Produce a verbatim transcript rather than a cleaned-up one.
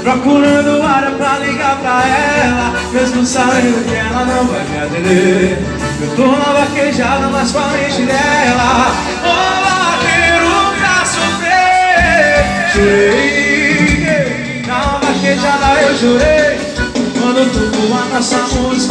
procurando área pra ligar pra ela, mesmo sabendo que ela não vai me atender. Eu tô na vaquejada, mas com a mente dela. Ô vaqueiro pra sofrer. Chorei, na vaquejada eu chorei quando tocou a nossa música.